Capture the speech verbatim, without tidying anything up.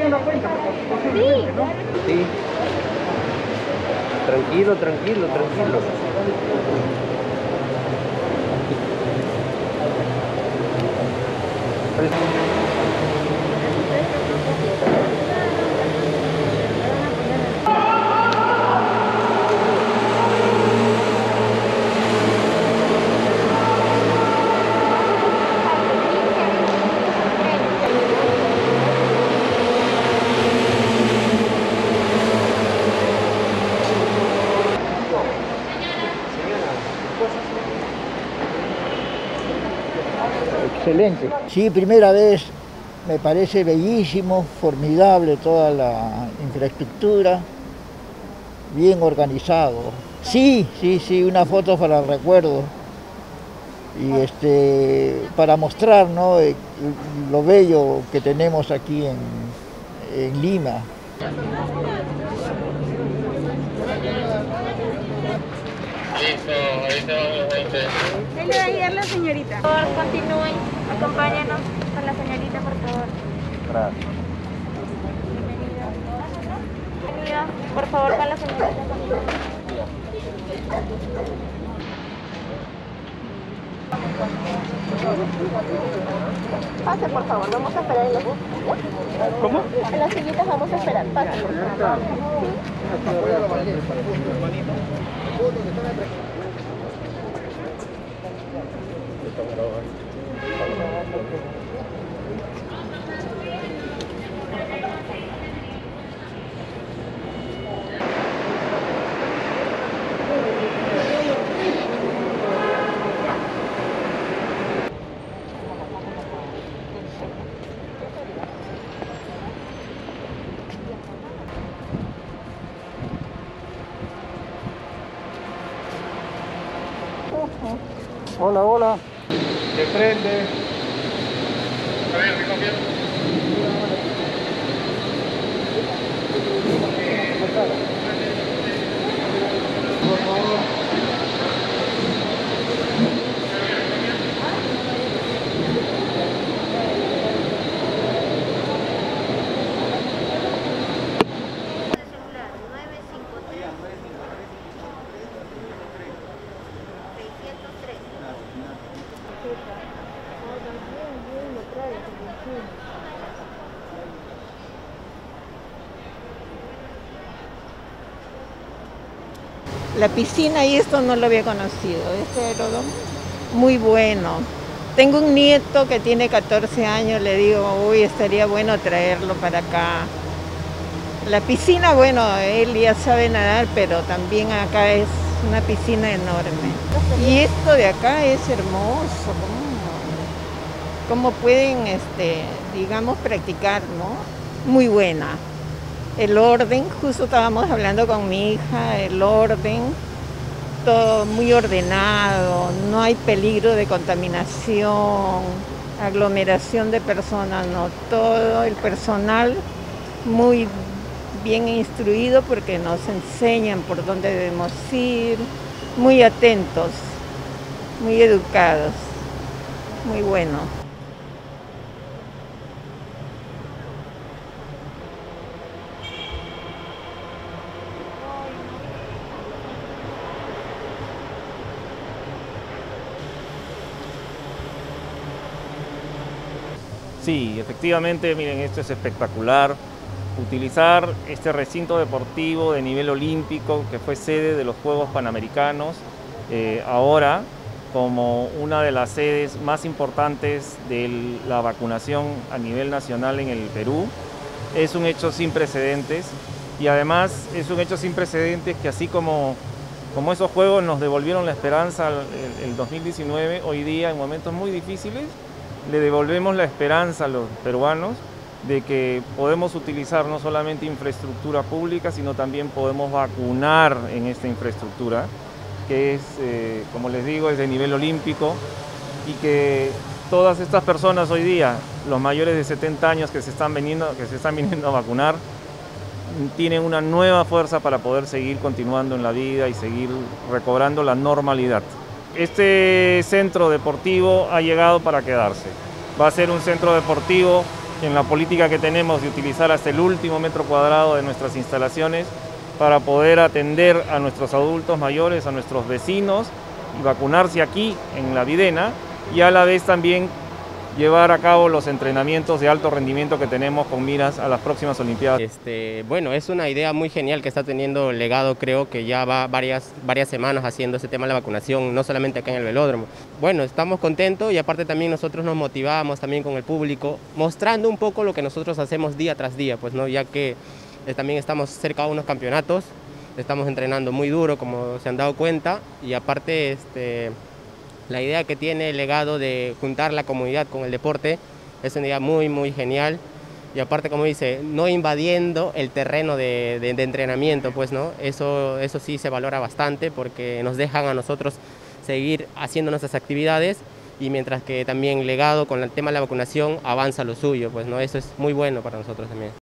Sí. Tranquilo, tranquilo, tranquilo. Excelente. Sí, primera vez, me parece bellísimo, formidable toda la infraestructura, bien organizado. Sí, sí, sí, una foto para el recuerdo y este, para mostrar, ¿no?, lo bello que tenemos aquí en, en Lima. Listo, ahorita vamos a intentar. Ahí le va a guiar la señorita. Por favor, continúen, acompáñanos con la señorita, por favor. Gracias. Bienvenida. Bienvenida, por favor, con la señorita. Pase, por favor, vamos a esperar en la bus. ¿Cómo? En las sillitas vamos a esperar, pase. Hola, hola. De frente. A ver, recogiendo. La piscina y esto no lo había conocido, este aeródromo muy bueno. Tengo un nieto que tiene catorce años, le digo, uy, estaría bueno traerlo para acá. La piscina, bueno, él ya sabe nadar, pero también acá es una piscina enorme. Y esto de acá es hermoso, ¿cómo, cómo pueden, este, digamos, practicar, ¿no? Muy buena. El orden, justo estábamos hablando con mi hija, el orden, todo muy ordenado, no hay peligro de contaminación, aglomeración de personas, no, todo el personal muy bien instruido porque nos enseñan por dónde debemos ir, muy atentos, muy educados, muy bueno. Sí, efectivamente, miren, esto es espectacular. Utilizar este recinto deportivo de nivel olímpico que fue sede de los Juegos Panamericanos, eh, ahora como una de las sedes más importantes de la vacunación a nivel nacional en el Perú, es un hecho sin precedentes y además es un hecho sin precedentes que así como, como esos Juegos nos devolvieron la esperanza el, el dos mil diecinueve, hoy día en momentos muy difíciles, le devolvemos la esperanza a los peruanos de que podemos utilizar no solamente infraestructura pública, sino también podemos vacunar en esta infraestructura, que es, eh, como les digo, es de nivel olímpico y que todas estas personas hoy día, los mayores de setenta años que se están viniendo, que se están viniendo a vacunar, tienen una nueva fuerza para poder seguir continuando en la vida y seguir recobrando la normalidad. Este centro deportivo ha llegado para quedarse. Va a ser un centro deportivo en la política que tenemos de utilizar hasta el último metro cuadrado de nuestras instalaciones para poder atender a nuestros adultos mayores, a nuestros vecinos y vacunarse aquí en La Videna, y a la vez también llevar a cabo los entrenamientos de alto rendimiento que tenemos con miras a las próximas Olimpiadas. Este, bueno, es una idea muy genial que está teniendo Legado, creo que ya va varias, varias semanas haciendo ese tema de la vacunación, no solamente acá en el velódromo. Bueno, estamos contentos y aparte también nosotros nos motivamos también con el público, mostrando un poco lo que nosotros hacemos día tras día, pues, ¿no? Ya que eh, también estamos cerca de unos campeonatos, estamos entrenando muy duro, como se han dado cuenta, y aparte este, la idea que tiene el Legado de juntar la comunidad con el deporte es una idea muy, muy genial. Y aparte, como dice, no invadiendo el terreno de, de, de entrenamiento, pues, ¿no? Eso, eso sí se valora bastante porque nos dejan a nosotros seguir haciendo nuestras actividades, y mientras que también Legado con el tema de la vacunación avanza lo suyo, pues, ¿no? Eso es muy bueno para nosotros también.